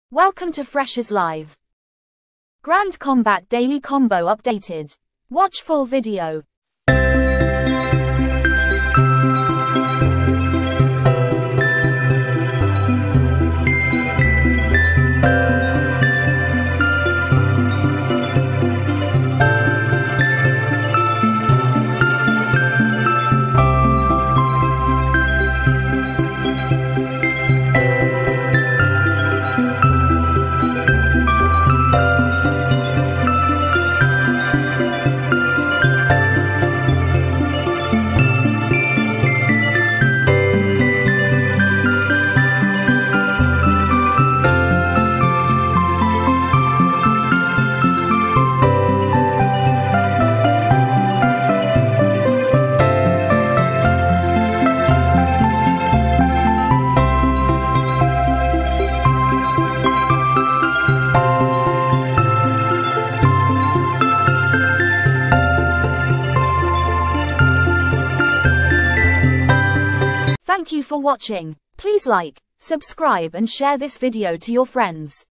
Welcome to Fresh's Live. Grand Combat Daily Combo updated. Watch full video. Thank you for watching. Please like, subscribe and share this video to your friends.